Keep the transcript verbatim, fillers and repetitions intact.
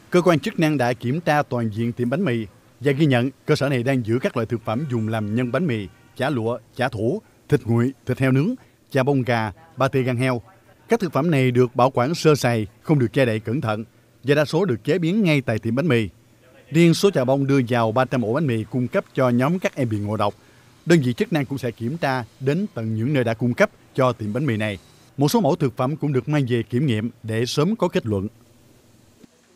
Cơ quan chức năng đã kiểm tra toàn diện tiệm bánh mì và ghi nhận cơ sở này đang giữ các loại thực phẩm dùng làm nhân bánh mì, chả lụa, chả thủ, thịt nguội, thịt heo nướng, chả bông gà, pate gan heo. Các thực phẩm này được bảo quản sơ sài, không được che đậy cẩn thận và đa số được chế biến ngay tại tiệm bánh mì. Riêng số chà bông đưa vào ba trăm ổ bánh mì cung cấp cho nhóm các em bị ngộ độc. Đơn vị chức năng cũng sẽ kiểm tra đến tận những nơi đã cung cấp cho tiệm bánh mì này. Một số mẫu thực phẩm cũng được mang về kiểm nghiệm để sớm có kết luận.